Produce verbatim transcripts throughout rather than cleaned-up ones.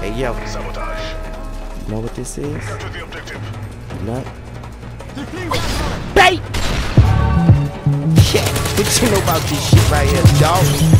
Hey yo, you know what this is? Nut. Bait! Yeah, what you know about this shit right here, dog?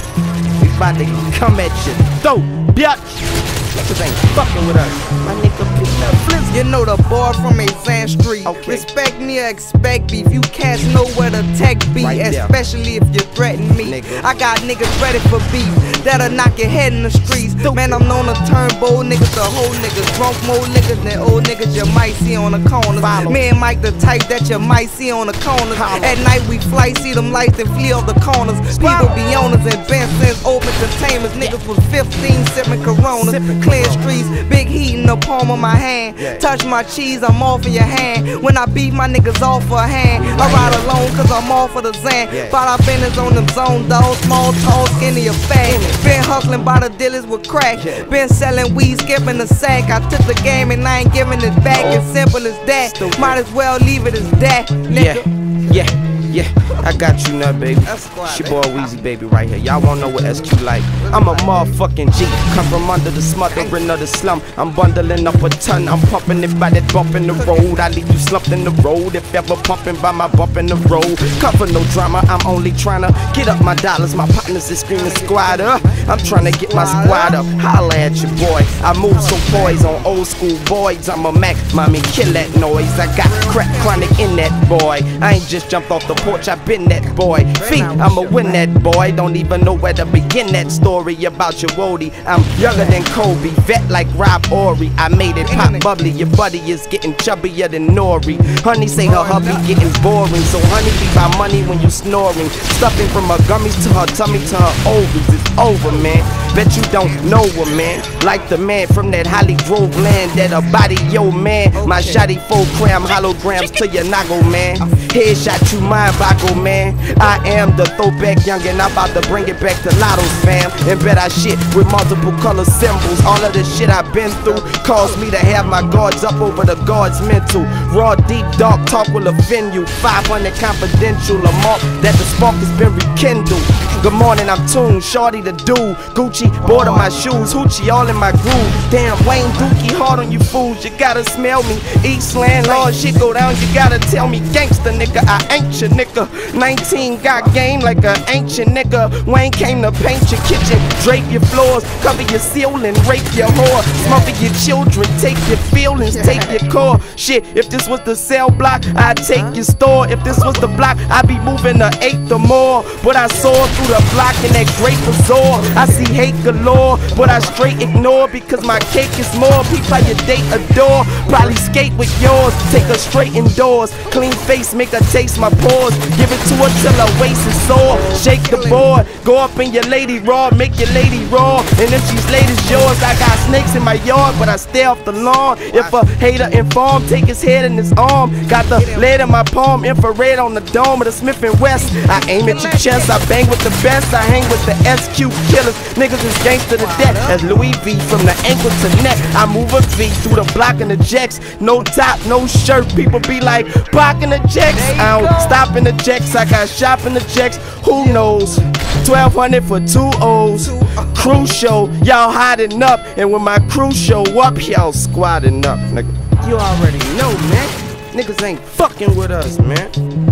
We about to come at you, throat, bitch! Niggas ain't fucking with us. My nigga picked up flips. You know the boy from Azan Street. Okay. Respect me or expect beef. You cats know where the tech be, Right there. especially if you threaten me. Nigga. I got niggas ready for beef that'll knock your head in the streets. Man, I'm known to turn bold niggas to whole niggas. Drunk more niggas than old niggas you might see on the corners. Follow. Me and Mike the type that you might see on the corners. Follow. At night we fly, see them lights and flee off the corners. People be owners and Ben since open containers. Niggas was fifteen sipping Coronas. Sipping Clear Corona. streets, big heat in the palm of my hand. Yeah. Touch my cheese, I'm off in your hand. When I beat my niggas off for a hand, I ride alone cause I'm off for the Zan. Yeah. But I been on them zone dogs, small, tall, skinny, or fat. Been hustling by the dealers with crack. Yeah. Been selling weed, skipping the sack. I took the game and I ain't giving it back. Oh. As simple as that. Stupid. Might as well leave it as that. Yeah, Nigga. yeah, yeah. I got you, nut, baby. That's squad, It's your boy Weezy, baby, right here. Y'all wanna know what S Q like? I'm a motherfucking G. Come from under the smothering of the slum. I'm bundling up a ton. I'm pumping it by that bump in the road. I leave you slumped in the road. If ever pumping by my bump in the road. Cover no drama. I'm only trying to get up my dollars. My partners is screaming squad up. I'm trying to get my squad up. Holla at your boy. I move so poised on old school boys. I'm a Mac. Mommy, kill that noise. I got crack chronic in that boy. I ain't just jumped off the porch. I been that boy. Feet, I'ma win that boy. Don't even know where to begin that story about your woody. I'm younger than Kobe, vet like Rob Ory. I made it pop bubbly. Your buddy is getting chubbier than Nori. Honey say her hubby getting boring, so honey be my money when you snoring. Stuffing from her gummies to her tummy to her ovaries. It's over, man. Bet you don't know her, man. Like the man from that Holly Grove land, that a body, yo, man. My shotty full cram holograms to your nago, man. Headshot you mind boggle, man. I am the throwback youngin', I'm about to bring it back to Lotto's, fam. And bet I shit with multiple color symbols. All of the shit I've been through caused me to have my guards up over the guards mental. Raw, deep, dark talk will offend you. five hundred confidential, a mark that the spark has been rekindled. Good morning, I'm tuned, shorty the dude. Gucci, board on my shoes, hoochie all in my groove. Damn, Wayne Dookie, hard on you fools, you gotta smell me. East landlord, shit go down, you gotta tell me. Gangsta nigga, I ain't your nigga. nineteen got game like an ancient nigga. Wayne came to paint your kitchen, drape your floors, cover your ceiling, rape your whore, smother your children, take your feelings, take your core. Shit, if this was the cell block, I'd take your store. If this was the block, I'd be moving the eighth or more. But I soar through the block in that great resort. I see hate galore, but I straight ignore because my cake is more. People how your date adore, probably skate with yours. Take her straight indoors, clean face, make her taste my pores. Give it to her till her waist is sore. Shake the board, go up in your lady raw, make your lady raw. And if she's late as yours, I got snakes in my yard, but I stay off the lawn. If a hater informed, take his head in his arm. Got the lead in my palm, infrared on the dome of the Smith and West. I aim at your chest, I bang with the best. I hang with the S Q killers. Niggas is gangster to death. As Louis V from the ankle to neck. I move a V through the block and the jacks. No top, no shirt. People be like, blocking the jacks. I don't stop in the jacks. I got shop in the jacks. Who knows? twelve hundred for two O's. Crew show, y'all hiding up. And when my crew show up, y'all squatting up. Nigga, you already know, man. Niggas ain't fucking with us, man.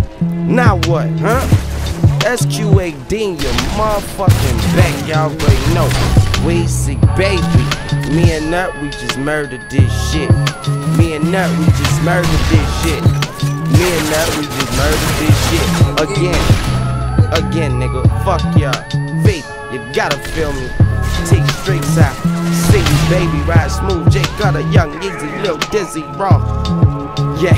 Now what, huh? S Q A D in your motherfucking back, y'all already know. Weezy, baby. Me and Nut, we just murdered this shit. Me and Nut, we just murdered this shit. Me and Nut, we just murdered this shit. Again. Again, nigga. Fuck y'all. V, you gotta feel me. Take straights out. See you, baby. Ride smooth. J Gutter, Young Easy, Lil Dizzy, Raw. Yeah.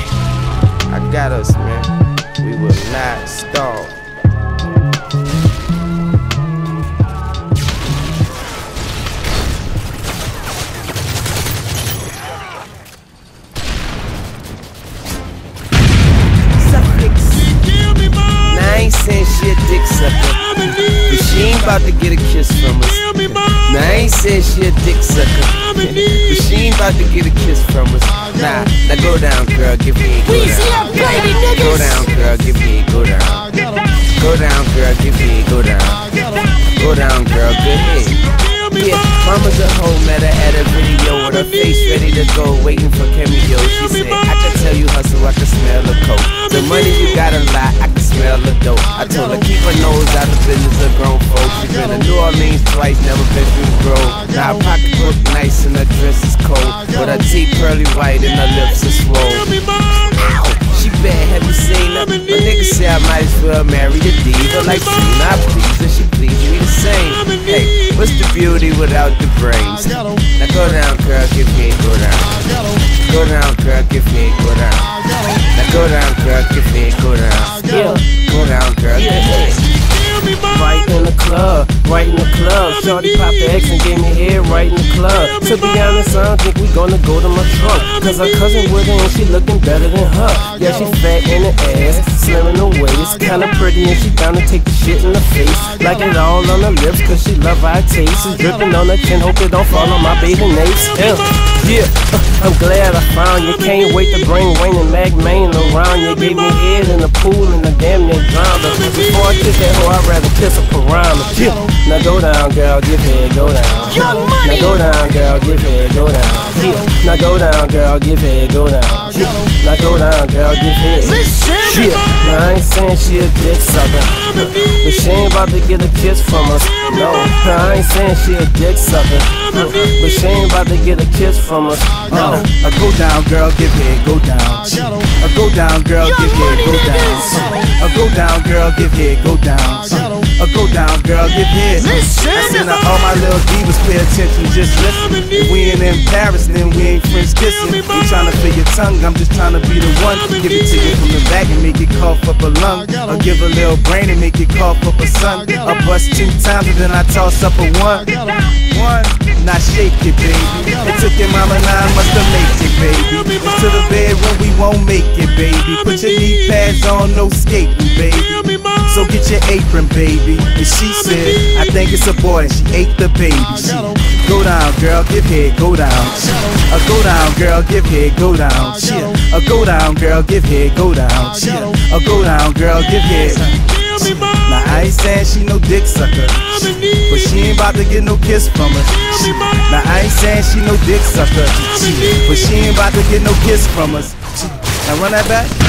I got us, man. We will not stall. She a dick sucker, but she ain't about to get a kiss from us. Nah, I ain't saying she a dick sucker, but she ain't about to get a kiss from us. Nah, now go down, girl, give me a go down. Go down, girl, give me a go down. Go down, girl, give me a go down. Go down, girl, good head. Yeah, mama's at home, met her at a video with her face ready to go, waiting for cameo. She said, I can tell you hustle, I can smell the coke. The money you got a lot, I can smell the dope. I told her keep her nose out of business of grown folks. She been to New Orleans twice, never been through the grove. Now her pocket look nice and her dress is cold, but her teeth pearly white and her lips are swole. Ow! She bad, have you seen her? My nigga say I might as well marry the diva. Like Cena, I please her, she please me the same. Hey, what's the beauty without the brains? Now go down, girl, give me a go down. Go down, girl, give me a go down. Now go down, girl, give me a go down. Yeah, go down, girl, give me a right in the club, right in the club. Shorty popped the X and gave me head right in the club. To be honest, I don't think we gonna go to my truck, cause her cousin with her and she looking better than her. Yeah, she fat in the ass, slim in the waist, kinda pretty and she down to take the shit in the face. Like it all on her lips cause she love our taste. It's dripping on her chin, hope it don't fall on my baby nates. Yeah, yeah, uh, I'm glad I found you. Can't wait to bring Wayne and Mac Main around you. Gave me head in the pool and I damn near drowned her. Before I kiss that hoe, I'd rather kiss a piranha. Yeah. Now go down, girl, give head, go down. Now go down, girl, give head, go down. Yeah. Now go down, girl, give head, go down. Yeah. Now go down, girl, give head. Yeah. Now I ain't saying she a dick sucker, but she ain't about to get a kiss from us. No, I ain't saying she a dick sucker, but she ain't about to get a kiss from us. No. I go down, girl, give head, go down. I go down, girl, give head, go down. I go down, girl, give head, go down. I go down, girl, give head. I send out all my little divas, pay attention, just listen. If we ain't in Paris, then we ain't friends kissing. You tryna feel your tongue, I'm just tryna be the one. Give it to you from the back and make it cough up a lung. Or give a little brain and make it cough up a son. I bust two times and then I toss up a one. One, now shake it, baby. It took your mama nine months to make it, baby. It's to the bedroom, we won't make it, baby. Put your knee pads on, no skating, baby. So get your apron, baby. And she said, I think it's a boy, and she ate the baby. She, go down, girl, give head, go down. Uh, go down, girl, give head, go down. She, uh, go down, girl, give head, go down. She, uh, go down, girl, give head. Now I ain't saying she no dick sucker, but she ain't about to get no kiss from us. Now I ain't saying she no dick sucker, but she ain't about to get no kiss from us. Now run that back.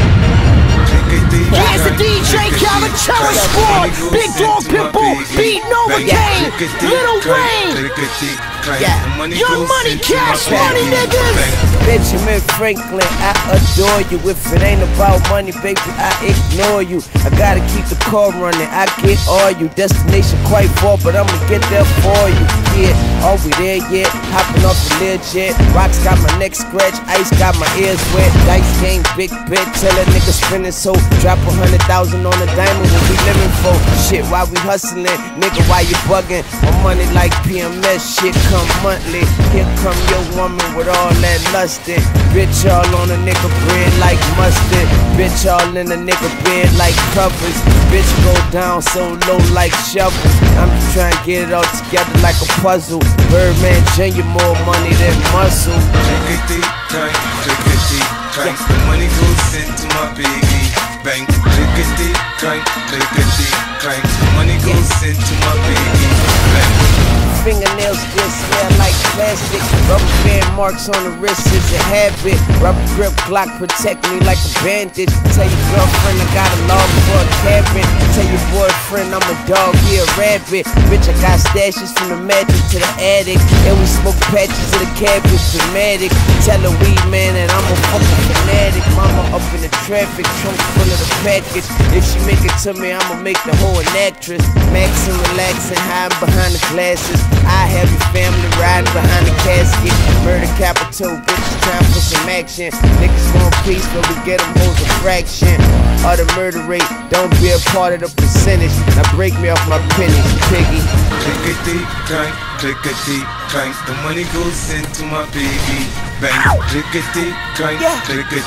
Here's the D J Calvin Terror Squad, Big Dog Pitbull, Beat Nova Gang, Little Wayne. Yeah. Young Money, Cash Money, niggas. Benjamin Franklin, I adore you. If it ain't about money, baby, I ignore you. I gotta keep the car running, I get all you. Destination quite far, but I'ma get there for you. Yeah, are we there yet? Hopping off the Learjet. Rocks got my neck scratched, ice got my ears wet. Dice game, big bet, tell a nigga spinning so. Drop a hundred thousand on a diamond, what we living for? Shit, why we hustling? Nigga, why you bugging? My money like P M S, shit come monthly. Here come your woman with all that lustin'. Bitch all on a nigga bread like mustard. Bitch all in a nigga bed like covers. Bitch go down so low like shovels. I'm just trying to get it all together like a puzzle. Birdman Junior more money than muscle. Clickety clank, clickety clank. The money goes into my piggy bank. Clickety clank, clickety clank. The money goes into my piggy bank. Fingernails still smell like plastic. Rubber band marks on the wrist is a habit. Rubber grip Glock protect me like a bandage. Tell your girlfriend I got a log for a cabin. Tell your boyfriend I'm a dog, he a rabbit. Bitch, I got stashes from the magic to the attic. And we smoke patches of the cabbage dramatic. Tell a weed man that I'm a fucking fanatic. Mama up in the traffic, trunk full of the package. If she make it to me, I'ma make the whole an actress. Maxing, relaxing, hiding behind the glasses. I have your family riding behind the casket. Murder capital, bitch, time for some action. Niggas want peace, but we get them hoes a fraction of the murder rate. Don't be a part of the percentage. Now break me off my pennies, piggy. Clickety clank, clickety clank. The money goes into my piggy bank. Clickety clank, clickety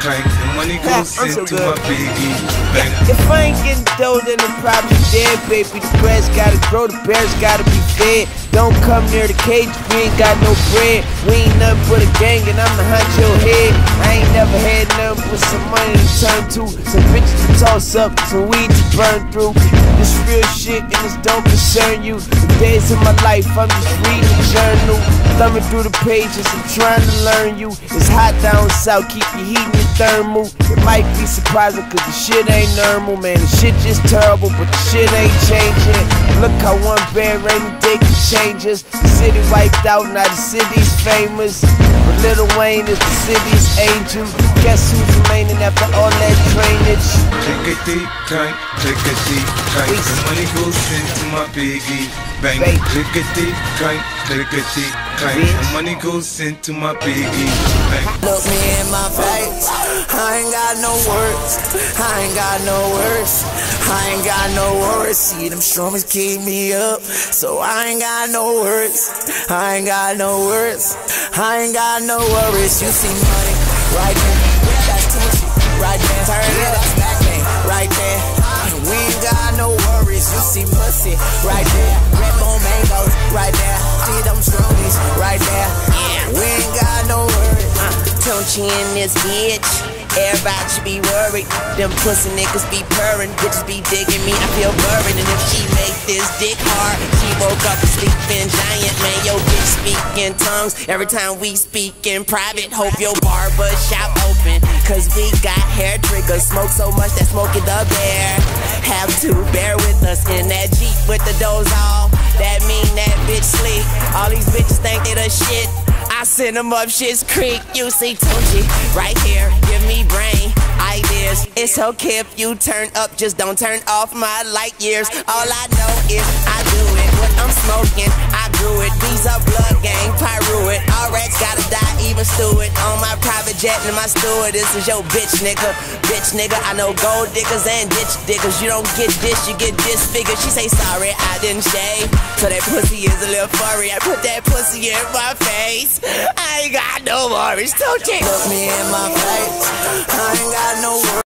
clank. The money goes I'm so into good. my piggy bank. If I ain't getting dough, then the problem dead, baby. The grass gotta grow, the bears gotta be fed. Don't come near the cage if we ain't got no bread. We ain't nothing but a gang and I'm the honcho head. I ain't never had nothing but some money to turn to, some bitches to toss up, some weed to burn through. This real shit and this don't concern you. The days of my life, I'm just reading a journal, thumbing through the pages, I'm trying to learn you. It's hot down south, keep your heat in your thermal. It might be surprising cause the shit ain't normal, man. The shit just terrible, but the shit ain't changing. Look how one bad rainy day can change us. The city wiped out, now the city's famous. But Lil Wayne is the city's angel. Guess who's remaining after all that drainage? Clickety clank, clickety clank. The money goes into my piggy bank. Bank. Clickety clank, clickety clank. The money goes into my piggy bank. Look me in my face, I ain't got no words, I ain't got no words, I ain't got no words. See them strummers keep me up, so I ain't got no words, I ain't got no words, I ain't got no worries. You see money right there, that's too cheap, right there, turn it up, back there, right there. We ain't got no worries. You see pussy right there, red bone mangoes right there, see them strawberries right there. We ain't got no worries. Tunchi in this bitch, everybody should be worried. Them pussy niggas be purring, bitches be digging me, I feel worried. And if she make this dick hard, she woke up a sleeping giant. Man, yo bitch speak in tongues every time we speak in private. Hope your barber shop open, cause we got hair triggers. Smoke so much that Smokey the Bear have to bear with us in that Jeep with the doors off. That mean that bitch sleep. All these bitches think they the shit, I send them up shit's creek. You see Tunchi right here, give me brain ideas. It's okay if you turn up, just don't turn off my light years. All I know is I do it, what I'm smoking, I grew it. These are blood gang, pyro it. All rats gotta die, even Stewart. On my private jet and my steward, this is your bitch nigga. Bitch nigga, I know gold diggers and ditch diggers. You don't get this, you get disfigured. She say sorry, I didn't shave, so that pussy is a little furry. I put that pussy in my face, I ain't got no worries, don't you? Look me in my face, I ain't got no worries.